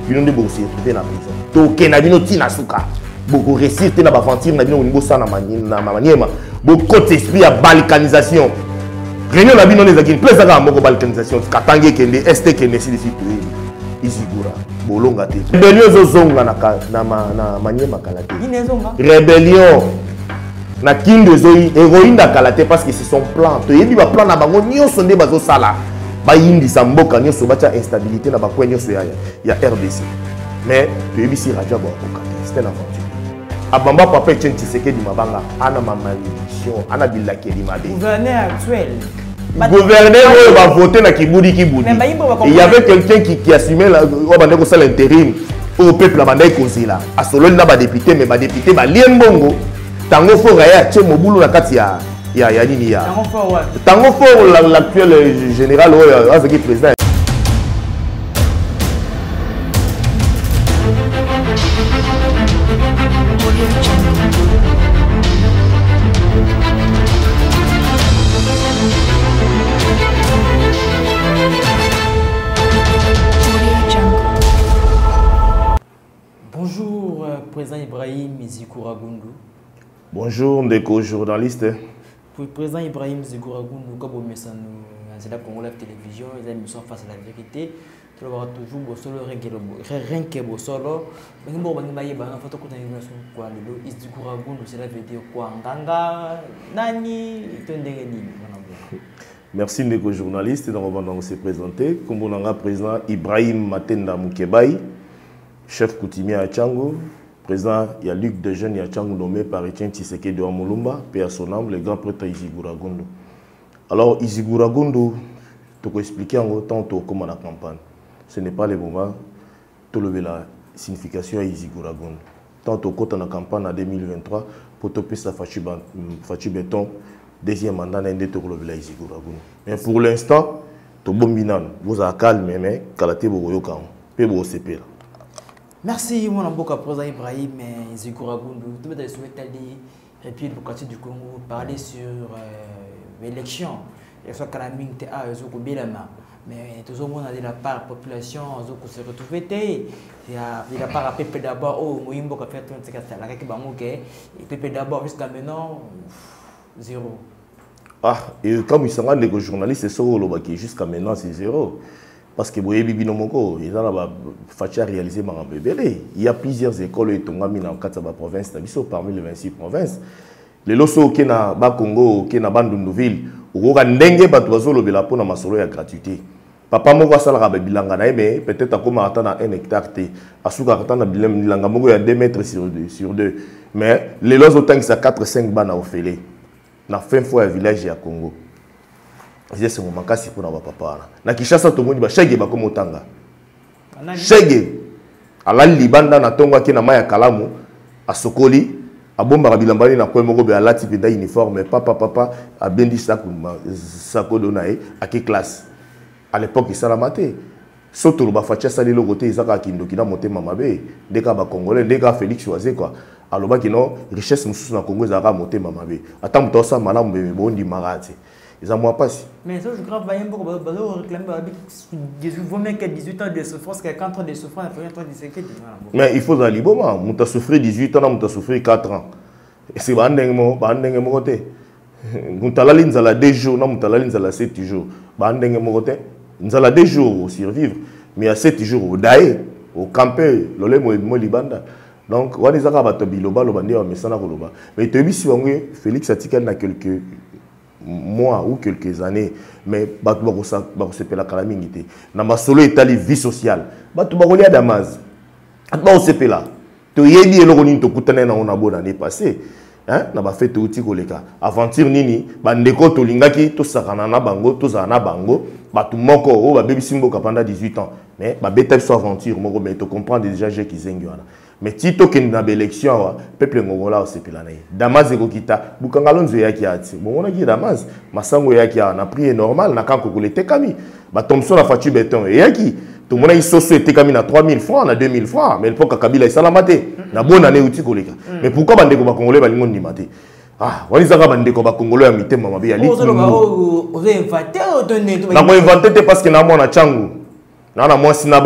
bino nde boko se retrouver na prison toke na bino tina suka boko réussir te na baventure na bino au niveau ça na maniema boko esprit ya balkanisation réunion na bino nezaki place ka moko balkanisation katange kende est kende si d'ici tout Izigura bolonga te rébellion zozonga na maniema kalate rébellion na kindo zoi héroïne da kalate parce que c'est son plan to yebi ba plan na bango nyonso nde bazo sala ba yindi samboka nyonso bacha instabilité na bakwe nyonso ya RDC mais to yebi si raja ba kokate c'était l'aventure abamba papa Etienne Tshisekedi mabanga ana ma malédiction ana bilakeli mabe gouverneur actuel gouverneur va voter na Kibudi. Il y avait quelqu'un qui assumait l'intérim au peuple à Bandai Kozila. À solo na ba député mais ba député ba liembongo tango fo raya che mobulu na kati ya nini ya tango fo l'actuel général avec président. Président Ibrahim Zikouragoundou. Bonjour, Ndeko, journaliste. Président Ibrahim Zikouragoundou, comme vous c'est la Congo la télévision, les émissions face à la vérité. Tu vas toujours au solo, rien que au solo. Mais bon, on va y avoir une photo qu'on a une nation quoi. Le Zikouragoundou, cela veut dire quoi? Nganga, Nani, Tondengeni. Merci, Ndeko, journaliste. Donc, on va se présenter. Comme on a président Ibrahim Matenda Moukebaï, chef coutumier à Tchango. Président, il y a Luc Dejeune, il y a Tchangou nommé par Etienne Tshisekedi de Amulumba, paix à son âme, le grand prêtre Iziguragoundou. Alors, Iziguragoundou, tu peux expliquer en autant comment la campagne. Ce n'est pas le moment de lever la signification à Iziguragoundou. Tant au côté de la campagne en 2023, pour topper sa Fachi Béton, deuxième mandat, n'a pas lever la Iziguragoundou. Mais pour l'instant, tu es bon binan, vous avez calme, mais Kalate Bogoyokan, peu beau CP. Merci, mon amboka président Ibrahim Zikouragoundou. Tout le monde souhaite et puis le quartier du Congo parler sur l'élection. L'élection calamine te a ezoko bilama. Mais tout le monde a de la part population ezoko se retrouver il y a la part peuple d'abord oh moyimbo ka faire 34 la kaki bamoke et peuple d'abord jusqu'à maintenant zéro. Ah, et comme ils sont des journalistes c'est ça jusqu'à maintenant c'est zéro. Parce que il a réalisé il y a plusieurs écoles et province, parmi les 26 provinces. Les loso qui na Congo, qui na Bandundouville, où on a dengue la pour na gratuité. Papa moko sala bilanga na mais peut-être comme attendre 1 hectare té, asuka attendre bilanga moko ya 2 mètres sur 2. Mais les loso autant que ça 4-5 bana ofélé. Na fin fois village ya Congo. C'est mon makasi pour notre papa. Na Kinshasa to moni ba shege ba komo tanga. Shege ala libanda na tongo ki na maya kalamu asokoli abomba ka bilambani na kwemo go be alati penda uniforme papa abendi sako donae aki classe. À l'époque il salamate. Soto ba facha sali lo côté izaka kindoki na motema mabe ndeka ba congolais ndeka Félix Oazé quoi. Aloba kino richesse mususu na Congo ezaka motema mabe. Ata muto sa malamu be bondi marati. Ils ont moins passé. Mais ça, je crois que vous réclamez 18 ans de souffrance, 4 ans de souffrance, 4 ans de sécurité. Mais il faut aller bon, on a souffert 18 ans, on a souffert 4 ans. Et c'est un côté. On a allé 2 jours, on a allé 7 jours. On a allé 2 jours pour survivre, mais à 7 jours, au daé, au camper, le mo libanda. Donc, on a dit que biloba, mais tu as vu Félix Atikal na quelques mois ou quelques années, mais c'est la calamité. Dans ma solo état vie sociale, tu vas Damas. Tu là. Tu es dit que tu as une bonne année passée. Hein? Na ba fait tout koleka. Aventure nini, bandeko to lingaki to sakana na bango, to zana bango, ba tu moko o ba baby simbo pendant 18 ans. Mais ba beta so aventure moko mais tu comprends déjà j'ai qui zengi wana. Mais tito ke na élection peuple ngogola o sepela na ye. Damas eko kita, bukangalonzo yaki ati. Bon on a dit Damas, masango yaki na prix normal na kanko kolete kami. Ba Thomson a fatu béton yaki. Tout le monde a été comme 3 000 francs, 2 000 francs, mais l'époque Kabila est salamate. Na bonne année outil koleka. Mais pourquoi bande ko ba congolais ba lingo ndimate? Ah, wali zaka bande ko ba congolais amité mama bi ali. Vous avez inventé ou donné? Na ko inventé parce que na mona changu. Na mwa sinabana.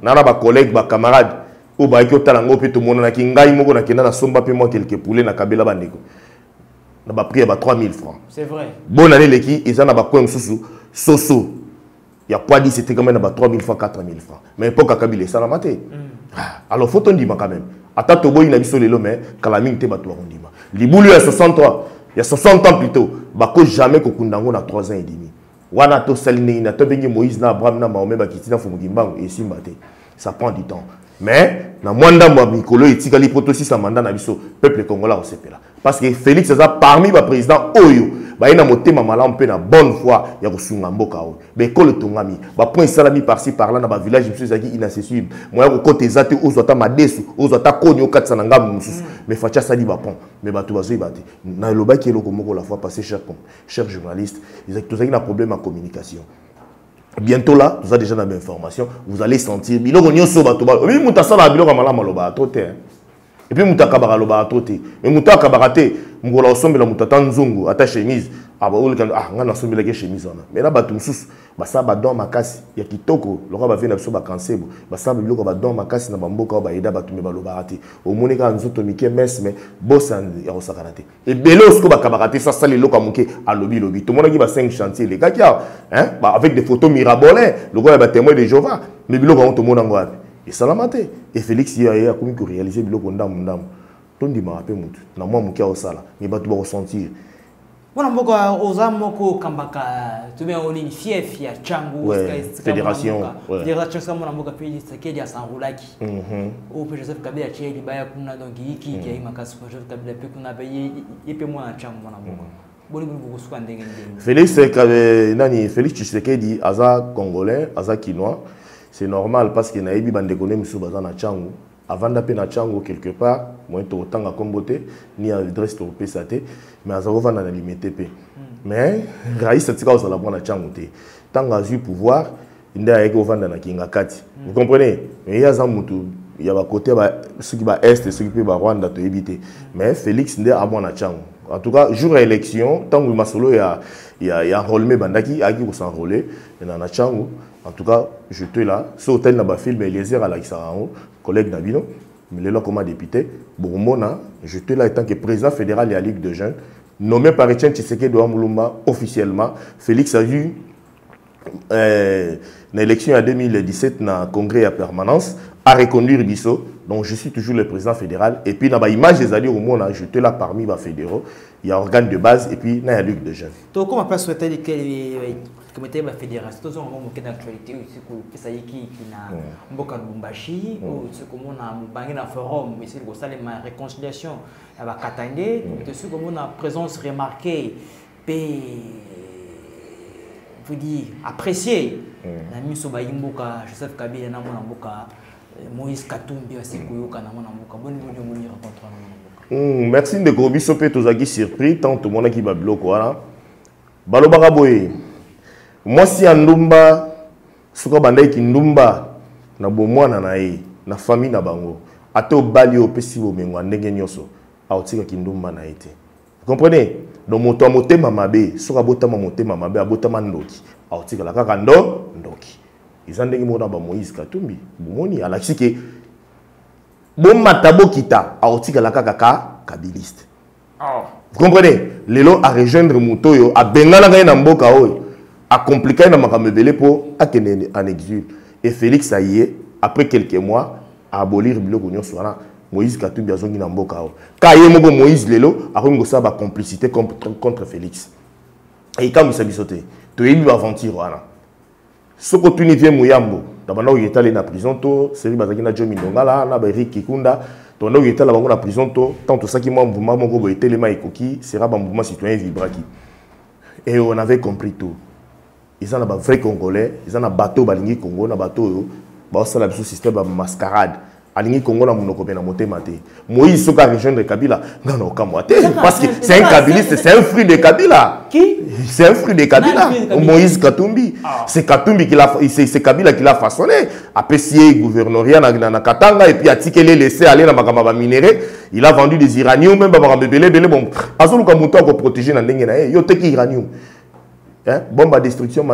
nana ba collègue ba camarade o ba ki otalango pe to mona na ki ngai moko na kenda na somba pe moi quelque poulet na kabela bandeko na ba prix ba 3000 francs. C'est vrai. Bonne année leki ils en a ba coin susu soso. Il y a pas dit c'était quand même ba 3000 francs 4000 francs. Mais époque Kabila ça na maté. Alors faut on dire quand même. Ata tobo ina biso lelo mais kalaming te ba to rondima. Libulu ya 63, il y a 60 ans plus tôt, bako jamais kokundango na 3 ans et demi. Wana to saline na to bengi Moïse na Abraham na Mahomet ba kitina fumugimbango et simbate. Ça prend du temps. Mais na mwanda mwa mikolo etikali protosi sa mandat na biso peuple congolais au sepela. Parce que Félix Eza parmi ba président oyo ba ina motema malamu pe na bonne foi ya kosunga mboka oyo. Ba école tongami, ba point salami par-ci par là na ba village biso zaki inaccessible. Moya ko côté zate ozota madesu, ozota konyo katsa na ngamu mususu. Mais facha sali ba pont. Mais ba to bazo ibate. Na loba ki eloko moko la fois passé cher journaliste, ils ont tous un problème en communication. Bientôt là, vous avez déjà la même information, vous allez sentir biloko nyonso bato ba. Oui, mutasa na biloko malama loba troté. Et puis mutaka bara loba troté. Mais mutaka barate, ngola osombela mutata nzungu ata chemise. Aba olika ngana sombela ke chemise ona. Mais là bato mususu basa ba don makasi ya kitoko, lokwa ba vena biso ba kansebo, basa biloko ba don makasi na bamboka ba ida bato me ba loba raté. Au monika nzoto mike mes mais bossa ya osakanate. Et belo sko ba kabarate ça sali lokwa muke alobi lobi. Tout monde qui ba 5 chantiers les gars hein avec des photos mirabolais, lokwa ba témoin de Jéhovah. Mais biloko on to mona ngwapi. Et salamate et Félix ya komi ko réaliser biloko ndam. Tondi ma apé mutu. Na moi muke osala. Mais bato ba ressentir. Voilà, mboka ozamoko kambaka tu bien on fief ya changu fédération fédération kama mboka pili sakedi ya sanrulaki au Joseph Kabila cheli baya kuna donc hiki ya makasi kwa Joseph Kabila pe kuna baye yepe mwana changu mwana mboka boli boli kusuka ndenge ndenge Félix Tshisekedi aza congolais aza kinois c'est normal parce que naebi bande koné musu baza na changu avant d'aller na chango quelque part moi to tanga kombote ni adresse to pesate mais azako vana na limité pe mais raïs tika osala na chango te tanga azu pouvoir nda ayeko vanda na kinga kati vous comprenez mais il y a za mutu ya ba côté ba ceux qui ba est ceux qui pe ba Rwanda to éviter mais Félix nda a na chango en tout cas jour élection tango masolo ya enrôlement bandaki aki ko s'enrôler na chango en tout cas je te là ce hôtel na ba film Eliezer Alexandre collègue Nabino, mais là comme député, Bourmona, je te là étant que président fédéral de la Ligue de jeunes, nommé par Etienne Tshisekedi de Amulumba officiellement, Félix a eu l'élection en 2017 dans le congrès à permanence, à reconduire Bisso, donc je suis toujours le président fédéral, et puis dans l'image des alliés au monde, je te là parmi les fédéraux, il y a organe de base, et puis dans la Ligue de jeunes. Donc comment pas souhaiter comité la fédération tous on va d'actualité aussi que ça y qui na mboka Lubumbashi ou ce comme on a bangi na forum mais c'est le ça la réconciliation à ba Katangé de ce comme on a présence remarquée vous dire apprécié na miso ba mboka Joseph Kabila na mboka Moïse Katumbi aussi koyoka na mboka bonne bonne rencontre na mboka merci de Gobiso pe tozaki surpris tant tout le monde qui ba bloquer voilà balobaka boye moi si andumba suka bandai ki ndumba na bomwana na ye na famille na bango ate obali opesi bomengo ndenge nyoso aotika ki ndumba na ete vous comprenez donc moto motema mabe suka botama motema mabe abotama ndoki aotika la kaka ndoki izandenge mona ba Moïse Katumbi bomoni alakisi ke bomata bokita aotika la kaka kabiliste vous comprenez lelo a rejoindre motoyo a bengala ngai na mboka oyo a compliqué na makamebele pour akene en exil et Félix Aïe après quelques mois a abolir biloko nyonso wana Moïse Katumbi azongi na mboka o ka ye moko Moïse lelo akongo sa ba complicité contre Félix et quand vous savez sauter to yebi aventure wana soko tuni vie muyambo dabana yetale na prison to seri bazaki na Jomi Ndongala na ba Eric Kikunda to na yetala bango na prison to tant to saki moi mouvement moko bo etelema ekoki sera ba mouvement citoyen vibraki et on avait compris tout. Ils ont un vrai Congolais, ils ont un bateau balingi Congo, un bateau, ils ont un système de mascarade. Alingi Congo na monoko pe na motema te. Moïse soka rejoindre Kabila, non kamwate parce que c'est un Kabiliste, c'est un fruit de Kabila. Qui? C'est un fruit de Kabila. Moïse Katumbi. C'est Katumbi qui l'a c'est Kabila qui l'a façonné. Après si gouvernoria na Katanga et puis a tikelé laissé aller na makamba minéré, il a vendu des uranium même ba belé bon. Azoluka muto ko protéger na ndenge na yo teki uranium. Hein? Bombe à destruction massive.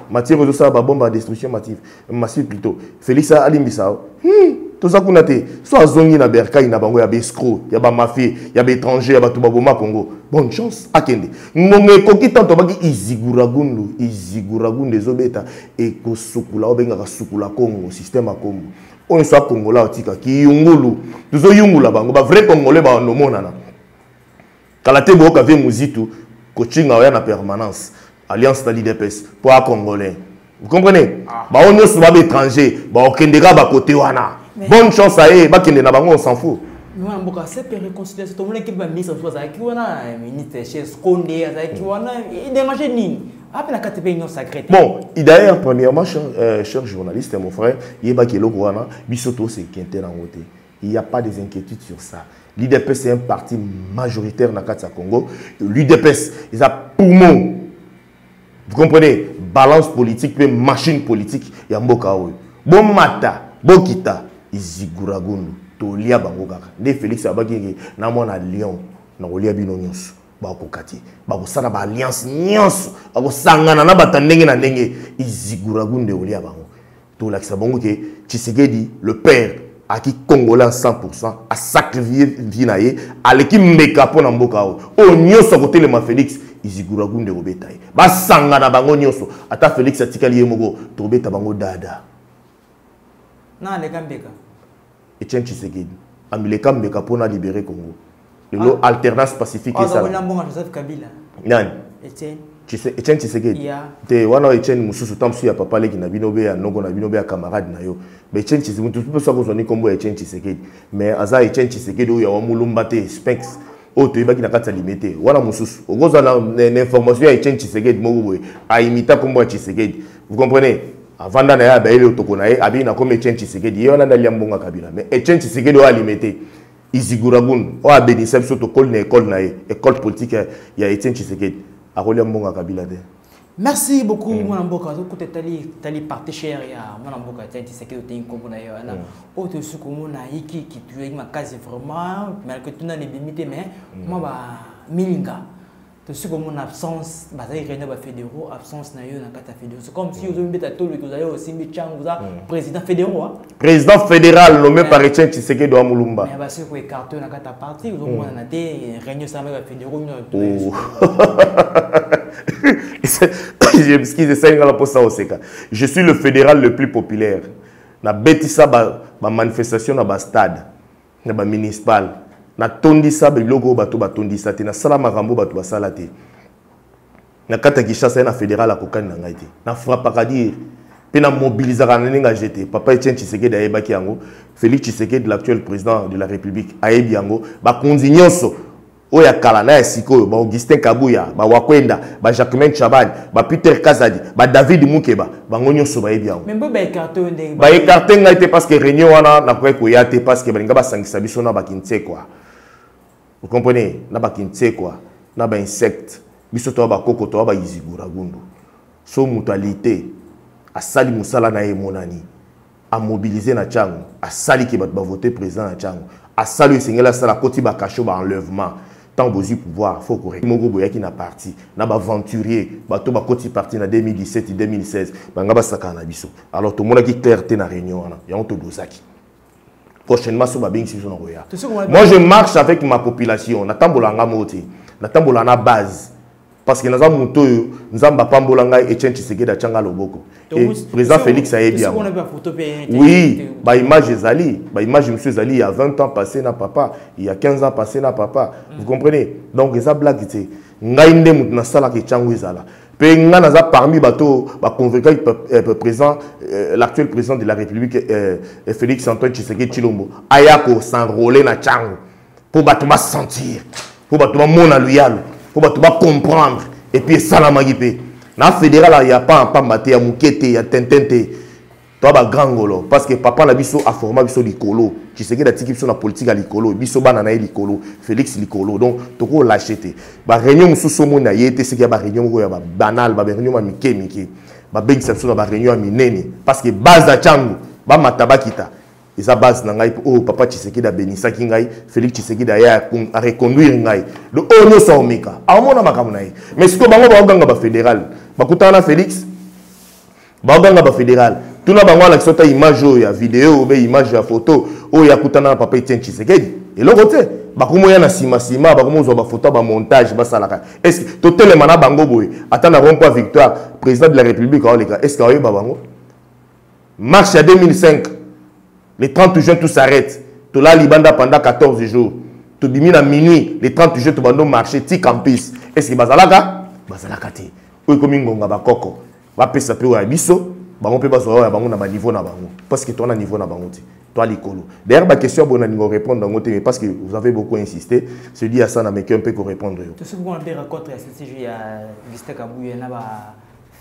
matière aux ça bombe à destruction massive plutôt Félix alimbisa tout ça qu'on a été soit zongi na berka ina bango ya escroc ya ba mafia ya ba étranger ya ba tubaboma Congo bonne chance akende ngonge koki tanto baki iziguragundu ezobeta e ko sukula obenga ka sukula Congo système a Congo on soit congolais otika ki yungulu tuzo yungula bango ba vrai congolais ba no monana kala te bo ka ve muzitu coaching a na permanence alliance de l'IDPS pour un congolais vous comprenez ba on yo soba ba étranger ba okendeka ba côté wana. Bonne chance à eux, on s'en fout. C'est pour réconciliation. Tout le monde qui va mettre ça, qui va ministre chez Scondé, qui va déranger ni. Après la catégorie sacrée. Bon, d'ailleurs, premièrement, cher journaliste, mon frère, il y a qui est Bisoto, c'est qui est en côté. Il n'y a pas des inquiétudes sur ça. L'IDPS c'est un parti majoritaire dans le Congo. L'IDPS, ils ont poumon. Vous comprenez? Balance politique, puis machine politique. Il y a Mboka. Bon mata, bon kita. Iziguragundu tolia bango kaka nde Félix abaki na mona Lyon na kolia bino nyonso ba ko kati ba ko sana ba alliance nyonso ba ko sangana na batandenge na ndenge Iziguragundu olia bango to la kisabongo ke Tshisekedi le père a qui congolais 100% a sacrifié vie na ye aleki mbeka pona mboka o nyonso côté le ma Félix Iziguragundu obetaye ba sangana bango nyonso ata Félix atikali ye moko to beta bango dada na le kambeka Etienne Tshisekedi amileka mbeka pona libérer Congo le alternance pacifique et ça on a bon Joseph Kabila nani Etienne Tshisekedi te wana Etienne mususu tamsu ya papa leki na binobe ya nongo na binobe ya camarade na yo mais Etienne Tshisekedi tout peut ça kozoni kombo ya Etienne Tshisekedi mais aza Etienne Tshisekedi oyo wa mulumba te Sphinx o to ibaki na kata limité wana mususu ogoza na information ya Etienne Tshisekedi moko boye a imita kombo ya Tshisekedi vous comprenez. Avant d'aller à Baïle au Tokonae, Abi n'a comme Etienne Tshisekedi, il y en a dans Liambonga Kabila. Mais Etienne Tshisekedi a limité. Iziguragun, a bénéficié surtout école politique, il y a Etienne Tshisekedi. À Liambonga Kabila. Merci beaucoup, mon amboka. Donc, tu es parti cher, mon amboka. Tu es un comme on a autre chose comme on a qui tu es ma case vraiment, mais que tu n'as les limités, mais moi, Milinga. Tu sais comme mon absence, fédéraux, absence na yo na kata fédéraux. C'est comme si vous avez tout le que vous aussi président fédéral. Président fédéral nommé par Etienne Tshisekedi de Mulumba. Mais parce que carton na kata parti, vous avez on a des réunions ça avec fédéraux. Je suis le fédéral le plus populaire. Na betisa ba manifestation na ba stade, na ba municipal. Na tondisa be logo bato batondisa te na sala makambo bato basala te na kata Kinshasa na fédéral akokani na ngai te na frappaka dire pe na mobilisaka na ninga jeté papa Etienne Tshisekedi ayebaki yango Félix Tshisekedi l'actuel président de la République ayebi yango bakonzi nyonso oya kala na sikoyo ba Augustin Kabuya ba Wakwenda ba Jacquemain Chabani ba Peter Kazadi ba David Mukeba bango nyonso bayebi yango même ba écarté ndenge ba écarté ngai te parce que réunion wana na ko ya te parce que balinga basangisa biso na bakintse quoi. Vous comprenez? Na ba kintse quoi, na ba insecte, biso to ba koko to ba Iziguragundu. So mutualité a sali musala na ye monani, a mobiliser na tchango, a sali ki ba voter président na tchango, a sali singela sala koti ba kacho ba enlèvement. Tant besoin pouvoir, faut correct. Mogo boya ki na parti, na ba aventurier, ba to ba koti parti na 2017 et 2016, ba nga ba saka na biso. Alors tout le monde qui clarté na réunion wana, ya on to dosaki. Prochainement, moi, je marche avec ma population. Natambola na base. Parce que nous avons Pambolanga et Etienne Tshisekedi à Tchanga Loboko. Et président Félix a bien. Oui, bah image Zali. Bah image monsieur Zali il y a 20 ans passé na papa. Il y a 15 ans passé na papa. Vous comprenez? Donc, les blagues, c'est Ngaïnde Moutna Sala qui Tchangou Zala. Parmi bateaux, président, l'actuel président de la République, Félix Antoine Tshisekedi Chilombo, Ayako s'enrôler na Tchango pour battre sentir, pour battre mon loyal, pour battre comprendre et puis ça la magipe. Na fédéral il y a pas un pambaté, il y a moukete, il y a tentente. Toi ba grangolo parce que papa na biso a formé biso likolo. Tshisekedi a tiki biso na politique à likolo, biso bana na likolo, Félix likolo. Donc toko lâcheté. Ba réunion mususu mo na yete c'est que ba réunion ko ya ba banal, ba réunion ma mike. Ba bengisa biso na ba réunion minene parce que base da changu, ba matabakita. Eza base na ngai oh papa Tshisekedi a bénissa ki ngai, Félix Tshisekedi a reconduire ngai. Le oh no omeka. A mona makamuna. Mais ce que bango ba oganga ba fédéral. Ba kutana Félix Baganga ba fédéral. Tout na bango la kisota image ya vidéo ou image ya photo ou ya kutana papa Etienne Tshisekedi. Et le côté bakumo ya na sima bakumo zo ba photo ba montage ba salaka. Est-ce que totel mana bango boy atana rond-point Victoire président de la République oleka est-ce que ba bango marche à 2005 le 30 juin tout s'arrête. To la libanda pendant 14 jours. To bimina minuit le 30 juin to bando marcher ti campus. Est-ce que bazalaka te. Oy komi ngonga ba koko. Va pesa pe wa biso. Bango pe bazo ya bango na ba niveau na bango parce que toi na niveau na bango ti toi likolo d'ailleurs ba question bona ningo répondre dans côté mais parce que vous avez beaucoup insisté se dit à ça na mais un peu ko répondre yo tout ce qu'on a bien rencontré à CCJ à Augustin Kabuye na ba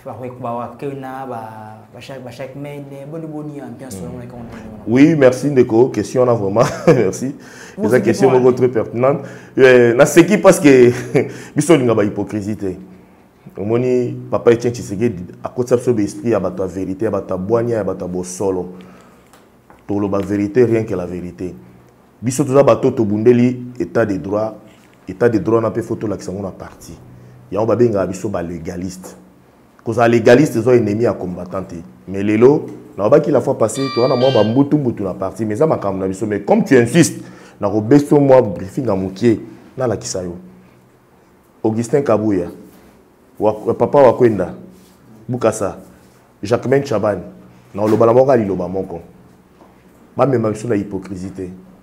chaque mail boni ambiance. Oui, merci Ndeko, question là vraiment merci c'est une question beaucoup très pertinente na ce qui parce que biso linga ba hypocrisie. Omoni papa Etienne Tshisekedi à côté de son esprit à la vérité à la boigna à la solo pour la vérité rien que la vérité biso tout ça bato to bundeli état de droit n'a pas photo la qui sont parti ya on va benga biso ba légaliste cause à légaliste ils ont ennemi à combattant mais lelo na ba qui la fois passée toi na moi ba mbutu na parti mais ça ma kam na biso mais comme tu insistes na robeso moi briefing à mokié na la kisayo Augustin Kabuya papa Wakwenda Bukasa Jacquemain Chaban na lobala moko ali loba moko ba même sur la hypocrisie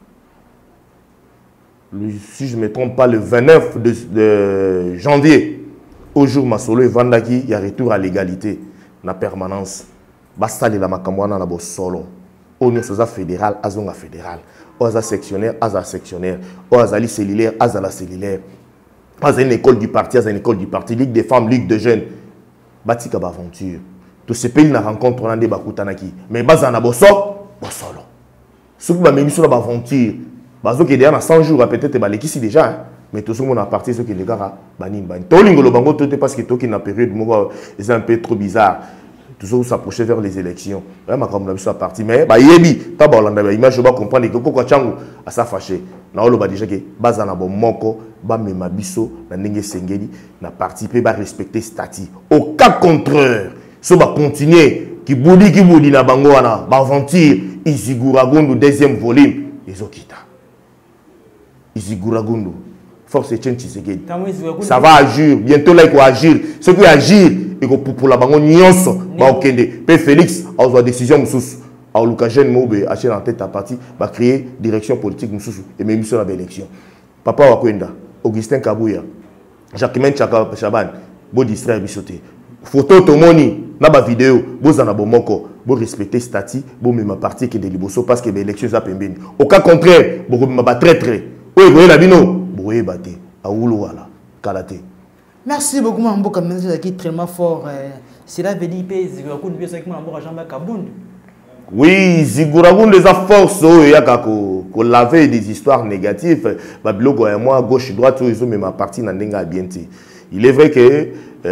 si je ne me trompe pas le 29 de janvier au jour Masolo et Vandaki il y a retour à l'égalité na permanence basta la makamwana na bo solo on soza fédéral azonga fédéral oza sectionnaire ozali cellulaire azala cellulaire. Pas une école du parti, une école du parti, Ligue des femmes, Ligue des jeunes. Batika aventure. Tout ce pays n'a rencontre on a des bakutanaki. Mais bazana bosso, bossolo. Ceux qui m'ont mis sur l'aventure, bazo qui est derrière 100 jours, peut-être balekisi déjà. Mais tout ce monde a parti, ceux qui les gars, banin ban. Tolingo le bango tout parce que tout qui n'a période, c'est un peu trop bizarre. Tout ça s'approcher vers les élections. Vraiment comme on a vu ça parti. Mais bah yebi, t'as bah on image je vais comprendre que quoi changu à ça fâché. Na olo ba déjà que bazana bon moko ba mema biso na ndenge sengeli na participer ba respecter statut. Au cas contraire, so ba continuer qui boudi na bango wana ba aventure Iziguragundu deuxième volume ezokita. Iziguragundu force Etienne Tshisekedi. Ça va agir bientôt là il faut agir. Ceux qui agir et pour la bango nyonso ba okende pe Félix a une décision mususu a Lukajen Mobe acheter en tête à parti va créer direction politique mususu et même sur la élection papa Wakwenda Augustin Kabuya Jacquemain Chaban bo distraire bisoté photo tomoni na ba vidéo bozana bomoko bo respecter statut bo même parti que de liboso parce que l'élection za pembeni au cas contraire bo ba traître oye boye la bino boye baté a wulu wala kalaté. Merci beaucoup, Mamboka, qui est très fort. Cela veut dire que Ziguragundu oui, Ziguragundu les a force, il y a qu'on laver des histoires négatives. Babiloko et moi, gauche, droite, ils ont même parti dans l'enga bien. Il est vrai que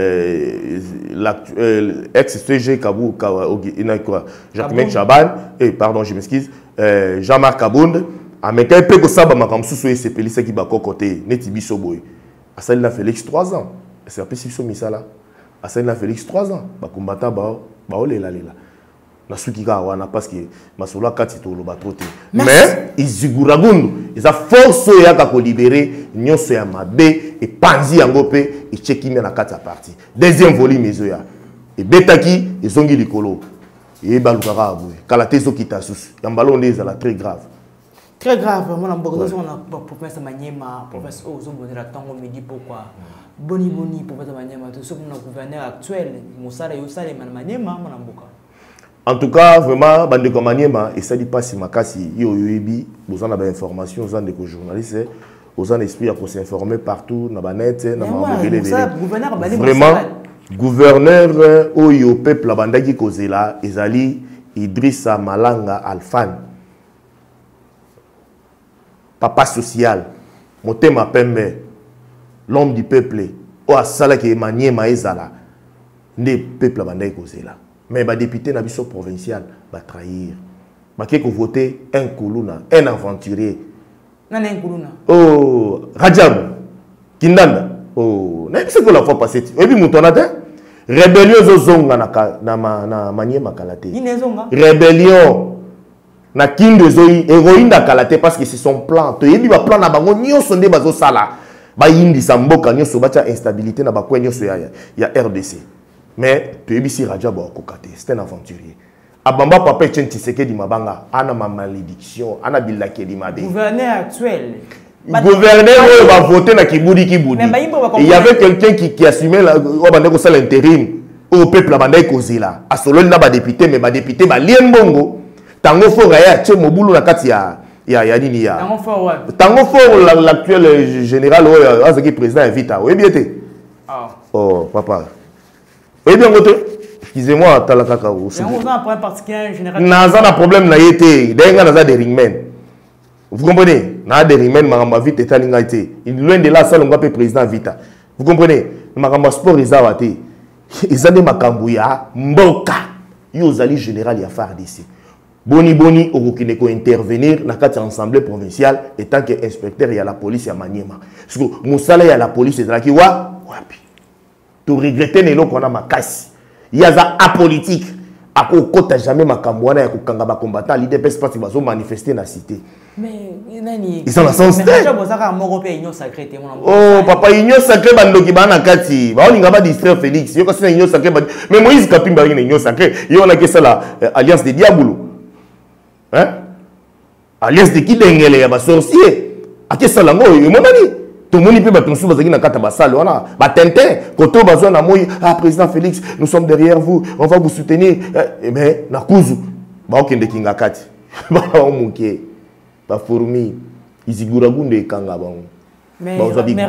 l'ex-CG Kabou, Jacquemain Chaban, pardon, je m'excuse, Jean-Marc Kabound, a mis un peu de ça, mais c'est Pélissa qui va côté, Netibi Soboy. Assalina Félix 3 ans. C'est un peu si ça là. Assalina Félix 3 ans. Ba combattant ba olela lela. Na suki ka wana parce que masolo katito lo batrote. Mais Iziguragundu, ils a force ya ka ko libérer nyonso ya mabe et panzi yango pe et cheki na kati ya parti. Deuxième volume ezoya. Et betaki ezongi likolo. Et balukara abou. Kala tezo kitasus. Yambalo ndeza la très grave. Très grave, mon ambassadeur, on a professeur Maniema, professeur Ozobonera Tango Midi, pourquoi Boni, professeur Maniema, tout ce que le gouverneur actuel, Moussara Yossale, Maniema, mon amboka. En tout cas, vraiment, Bandeko Maniema, et ça dit pas si Makasi, Yoyobi, vous en avez information, vous en avez des journalistes, vous en avez esprit à s'informer partout, dans la net, dans la vraiment, gouverneur, Oyo, peuple, la bandaki Kozela, Ezali, Idrissa Malanga Alfan. Papa social, Motema Pembe, l'homme du peuple, ou à Sala qui est manié Maezala, ne peuple bandai kozela. Mais les députés n'habitent provincial, va trahir. Qui ont voté un Koulouna, un aventurier. Non, un Koulouna. Oh, Rajab, Kindanda. Oh, n'est-ce pas la fois passée. Et puis Moutonata, Rébellion zozonga na Maniema Kalate. Rébellion na Kindo zoi héroïne da Kalate parce que c'est son plan. To yebi ba plan na bango nyonso nde bazo sala. Ba yindi samboka nyonso bacha instabilité na bakwe nyonso ya RDC. Mais to yebi si Raja ba kokate, c'est un aventurier. Abamba papa Etienne Tshisekedi Mabanga, ana ma malédiction, ana bilaki di mabe. Gouverneur actuel. Gouverneur va voter na Kibudi. Il y avait quelqu'un qui assumait l'intérim au peuple à Bandai Kozila. A solo na ba député mais ba député ba liembongo. Tango fort ya tche mobulu na kati ya nini ya. Tango fort l'actuel général Azaki président invita. Oui bien té. Oh papa. Oui bien gote. Excusez-moi talakaka ou. On a un point particulier général. Naza na problème na yete. Denga naza des ringmen. Vous comprenez? Na des ringmen maramba vite eta linga été. Loin de là ça on peut président vita. Vous comprenez? Maramba sport izawate. Izande makambu ya mboka. Yozali général ya FARDC. Boni okokine ko intervenir na kati assemblée provinciale étant que inspecteur ya la police ya Maniema. Parce que musala ya la police ezalaki wapi. To regretter nelo kona makasi. Yaza apolitique. Ako kota jamais makambu wana ya kokanga ba combattant l'IDPS parce que bazo manifester na cité. Mais nani ils sont dans son stade. Oh papa union sacrée bandoki bana kati. Ba olinga ba distraire Félix. Yo kasi na union sacrée mais Moïse Kapimba na union sacrée. Yo na que ça la alliance de diabolo. Hein? Alliance de kidengele ya ba sorcier. Ake ça lango yo monani. Tout le monde peut battre sur bazaki na kata basale wana. Ba tintin koto bazwa na moyi président Félix, nous sommes derrière vous. On va vous soutenir. Mais na kuzu. Ba okende kinga kati. Ba omuke. Ba fourmi izigura gunde kanga bango. Mais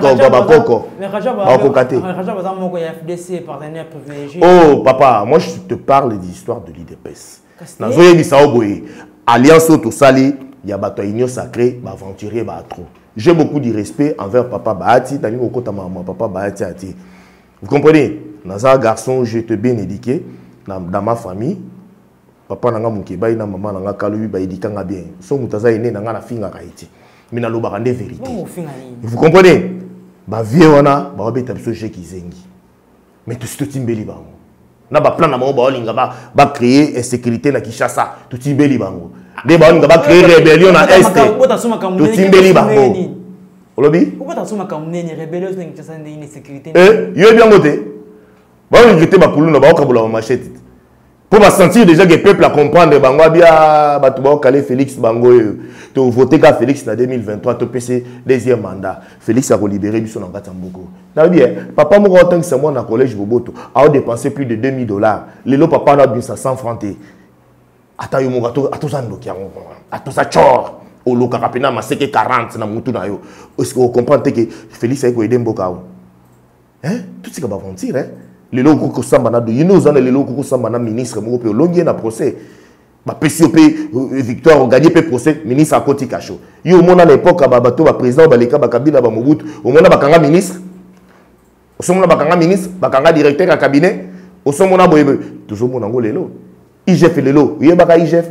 oh papa, moi je te parle de l'histoire de l'IDPS. Nazoye bisaoboye alliance auto sali ya bato union sacrée ba aventurier ba trop. J'ai beaucoup de respect envers papa Bahati, tani okota maman papa Bahati ati. Vous comprenez? Naza garçon, je te bien éduqué dans ma famille. Papa nanga mukeba ina maman nanga kalubi ba édikanga bien. So mutaza ene nanga na finga kaiti. Mais na loba rende vérité. Vous comprenez? Ba vie wana ba obeta biso je kizengi. Mais tout ce timbeli bango. Na ba plan na bango ba olinga ba créer insécurité na Kinshasa, tout timbeli bango. De ba olinga ba créer rébellion na est. Tout timbeli bango. Olobi? Pourquoi ta suma kamneni rébellion na Kinshasa na insécurité? Yo bien ngote. Ba olinga ba kuluna ba okabula ma machette. Pour sentir déjà que le peuple a comprendre bango bia batuba calé Félix bango to voter ka Félix en 2023 to PC deuxième mandat Félix a libéré biso na Katamboko. Na bien papa mo tant que c'est moi na collège Boboto a dépensé plus de $2000. Lelo papa na bien 100 francs té. Ata yo mo gato atozando ki yango. Atoza chor o loka kapena maseke 40 na mutu na yo. Est-ce que vous comprenez que Félix a ko aider mboka? Hein? Tout ce que va mentir hein. Les locaux qui sont manado, il nous en a les locaux qui sont manado ministre, mon pays, l'on y a un procès. Ma PCOP victoire, on gagne procès, ministre à côté cacho. Il y a au monde à l'époque, bateau, président, baleka, bakabila, bamobout, au monde à bakanga ministre, au sommet à bakanga ministre, bakanga directeur à cabinet, au sommet à boyebe, toujours mon ango lélo. IGF et lélo, il y a baka IGF.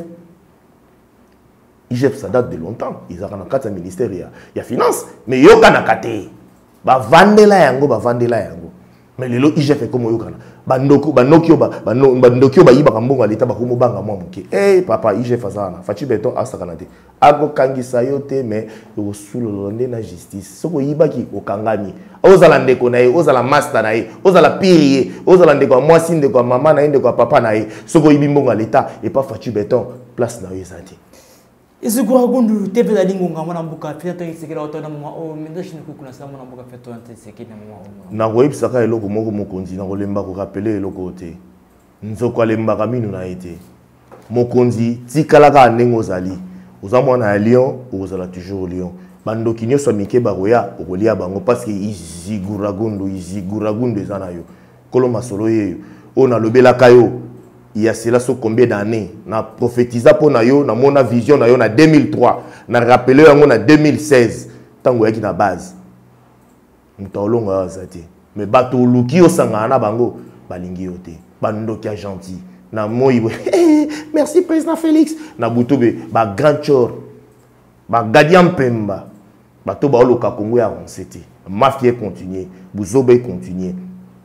IGF, ça date de longtemps. Ils ont un cadre ministère, il y a finance, mais il y a un cadre. Ba vandela yango, ba vandela yango. Mais les lois IGF comme yo kana banokio ba yiba kambonga leta ba komo banga mwa muke papa IGF azana fachi beton asakana te ako kangisa yo te mais o sulolonde na justice soko yibaki okangami ozala ndeko na ye ozala master na ye ozala pirier ozala ndeko mwasi ndeko mama na ndeko papa na ye soko yibi mbonga leta et pas fachi beton place na yo ezati. Est-ce que vous avez des gens qui ont fait des choses qui ont été faites? Na web saka eloko moko mokonzi na kolemba ko rappeler eloko te. Nzoko alemba kaminu na été. Mokonzi tikalaka ndenge ozali. Ozamwa na Lyon, ozala toujours Lyon. Bando kinyo so mike baroya okolia bango parce que iziguragondo ezana yo. Kolo masolo yeyo. Ona lobela kayo. Il y a cela sur combien d'années? Na prophétisa pour na yo, na mona vision na yo na 2003, na rappelé yango na 2016. Tango yaki na base. Mutolonga zati. Mais bato luki o sangana bango balingi yo te. Bando ki gentil. Na moyi merci président Félix. Na butobe ba grand chor. Ba gadiam pemba. Bato ba oloka Congo avancé te. Mafia continuer, buzobe continuer.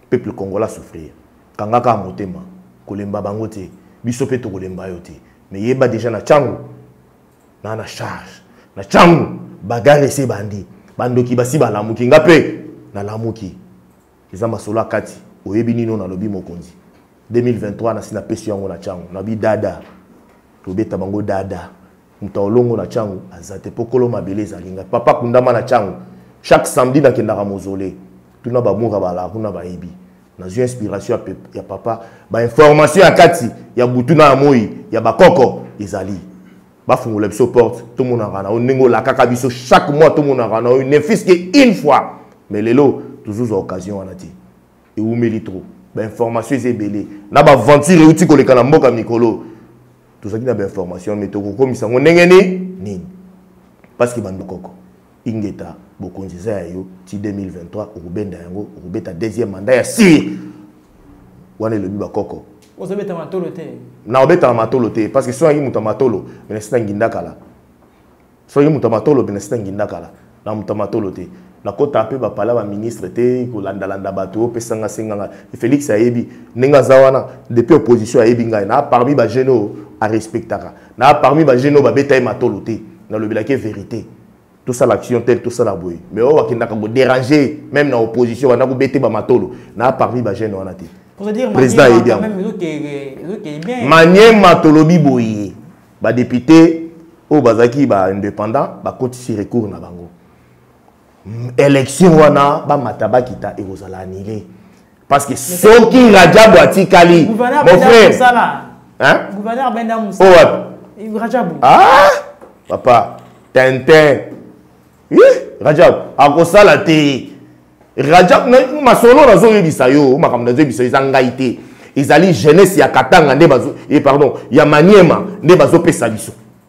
peuple congolais souffrir kangaka motema kolemba bango te biso pe to kolemba yo te mais yeba déjà na changu na charge na changu bagare se bandi bandoki basi balamuki ngape na lamuki ezamba solo akati oyebi nino na lobi mokonzi 2023 na sina pesi yango na changu na bi dada to beta bango dada mutaolongo na changu azate pokolo mabeleza linga papa kundama na changu chaque samedi na kendaka mozole tuna ba mura bala kuna ba ebi na zo inspiration ya papa ba information ya kati ya butuna ya moi ya bakoko ezali ba fungula biso porte tout mon ngana onengo la kaka biso chaque mois tout mon ngana ne fils que une fois mais lelo toujours occasion wana ti et ou meli trop ba information ezebele na ba venture uti koleka na mboka mikolo tout ça qui na ba information mais to ko misango ndengeni nini parce que bandokoko ingeta bokonzi za yo ti 2023 okubenda yango okubeta deuxième mandat ya si wana le biba koko ozobeta matolo te na obeta matolo te parce que so ngi muta matolo mais c'est nginda kala so ngi muta matolo mais c'est nginda kala na muta matolo te na kota pe ba pala ba ministre te ko landa landa bato pesanga senganga Félix ayebi ninga zawana depuis opposition ayebi ngai na parmi ba jeno a respectaka na parmi ba jeno ba beta matolo te na le bilake vérité tout ça l'action telle tout ça la boy mais on va qu'il n'a pas déranger même dans l'opposition on a bêté ba matolo na parmi ba jeune on a dit pour dire président est bien manier matolobi boy ba député au bazaki ba indépendant ba continue recours na bango élection wana ba mataba kita et vous allez annuler parce que ceux qui Rajab Atikali mon frère hein gouverneur Benda Moussa oh Rajab ah papa Tintin Rajab akosala te Rajab ma solo na zo yebisa yo makamna zo yebisa izangaite izali jeunesse ya Katanga nde bazo pardon ya Maniema nde bazo pesa biso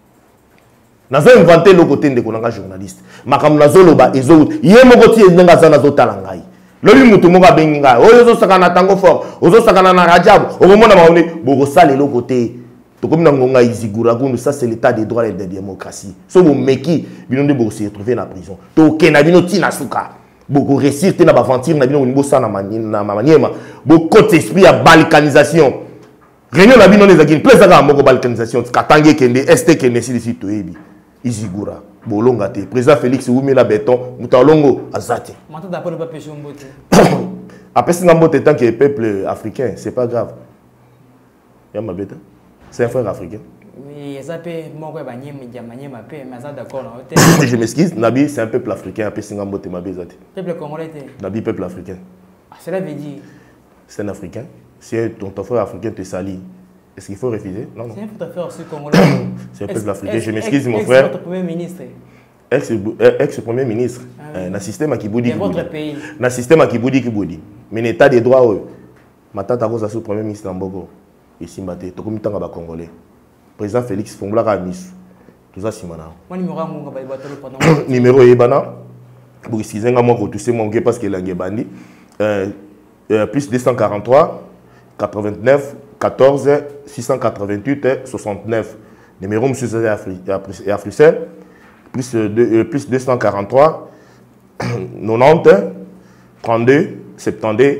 nazo inventer le côté de konanga journaliste makamna zo loba ezo ye moko ti ndenga za nazo tala ngai lobi mutu moko abengi ngai oyo zo sakana tango fort ozo sakana na Rajab okomona maone boko sale le côté comme Nangonga Izigura, ça c'est l'état des droits et de la démocratie. So vous meki, bino de beaucoup se retrouver en prison. To kenabino tina suka. Beaucoup réussir na aventure na bino au niveau ça na maniema. Beaucoup d'esprit à balkanisation. Réunion na bino les agin plaisir à moko balkanisation. Katange kende este kende si d'ici to ebi. Izigura. Bolonga te. Président Félix Oumela Béton, Moutalongo azate. Maintenant d'après le papier mbote. Après c'est mbote tant que peuple africain, c'est pas grave. Ya ma bête. C'est un frère africain. Oui, ça peut moi d'accord. Je m'excuse, Nabi c'est un peuple africain, après Singambote ma bezate. Peuple congolais. Nabi peuple africain. Ah, cela veut dire c'est un africain. Si ton frère africain te salit, est-ce qu'il faut refuser? Non non. C'est un frère aussi congolais. C'est un peuple africain. Je m'excuse mon frère. Votre premier ministre. Ex-premier ministre. Na système qui boudi. Dans votre pays. Na système qui boudi. Mais l'état des droits matata ko sous premier ministre Mboko. Et Simbate, tout comme tanga ba congolais. Président Félix Fongola Ramis. Tout ça simana. Moi numéro mon ba batalo pendant. Numéro ebana. Pour excuser moi ko tousser mon parce que la ngebandi. Plus 243 89 14 688 69. Numéro monsieur Zé Africel. Plus 243 90 32 72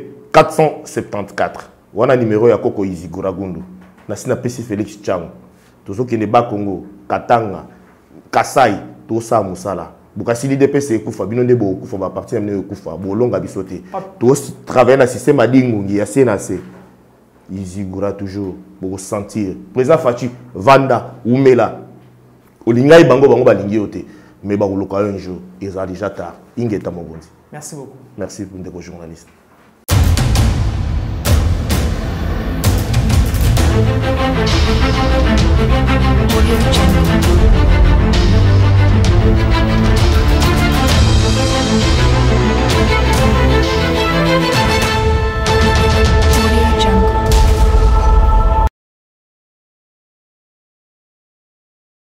474. Wana numéro ya Koko Izigura Gundu. Na sina pesi Félix Tchang. Tozo kene ba Congo, Katanga, Kasai, to sa musala. Bukasili DPC kufa bino nde bo kufa ba parti amene kufa bo longa bisote. To travailler na système adingungi ya CNC. Izigura toujours bo sentir. Président Fachi Vanda Oumela. Olingai bango balingi yote. Mais ba koloka un jour, ils ont déjà tard. Ingeta Mobondi. Merci beaucoup. Merci pour les journalistes. Audio Jungle.